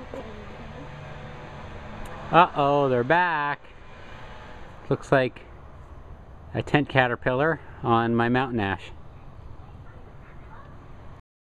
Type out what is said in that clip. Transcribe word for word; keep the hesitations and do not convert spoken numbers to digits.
Uh-oh, they're back. Looks like a tent caterpillar on my mountain ash.